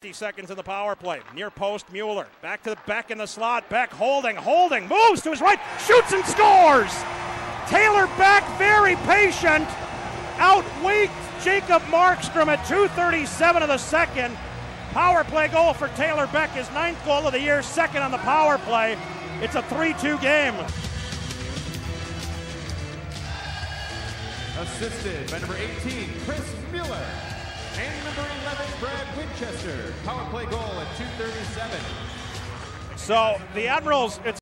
50 seconds in the power play. Near post, Mueller. Back to the Beck in the slot. Beck holding, moves to his right, shoots and scores! Taylor Beck, very patient, outweighed Jacob Markstrom at 2:37 of the second. Power play goal for Taylor Beck, his 9th goal of the year, second on the power play. It's a 3-2 game. Assisted by number 18, Chris Miller, and number 11, Brad Winchester. Power play goal at 2:37. So the Admirals, it's